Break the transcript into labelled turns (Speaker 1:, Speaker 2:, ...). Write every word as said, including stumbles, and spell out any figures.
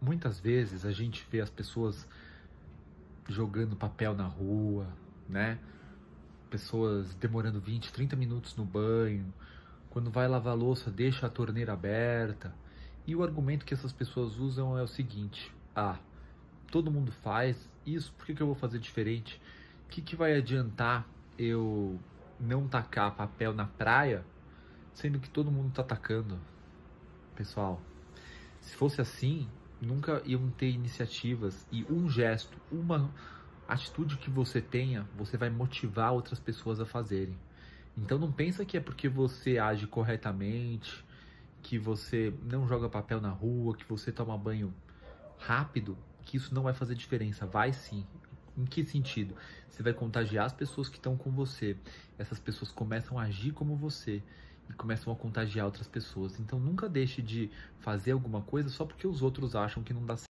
Speaker 1: Muitas vezes a gente vê as pessoas jogando papel na rua, né? Pessoas demorando vinte, trinta minutos no banho. Quando vai lavar a louça, deixa a torneira aberta. E o argumento que essas pessoas usam é o seguinte: ah, todo mundo faz isso, por que que eu vou fazer diferente? O que que vai adiantar eu não tacar papel na praia, sendo que todo mundo tá tacando? Pessoal, se fosse assim, nunca iam ter iniciativas, e um gesto, uma atitude que você tenha, você vai motivar outras pessoas a fazerem. Então não pensa que é porque você age corretamente, que você não joga papel na rua, que você toma banho rápido, que isso não vai fazer diferença. Vai sim. Em que sentido? Você vai contagiar as pessoas que estão com você. Essas pessoas começam a agir como você e começam a contagiar outras pessoas. Então nunca deixe de fazer alguma coisa só porque os outros acham que não dá certo.